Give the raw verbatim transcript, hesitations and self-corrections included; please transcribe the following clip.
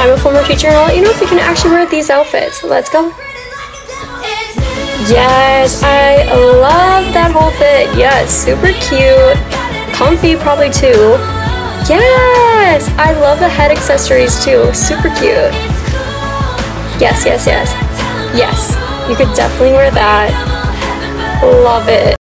I'm a former teacher and I'll let you know if you can actually wear these outfits. Let's go. Yes, I love that whole fit. Yes, super cute. Comfy probably too. Yes, I love the head accessories too. Super cute. Yes, yes, yes. Yes, you could definitely wear that. Love it.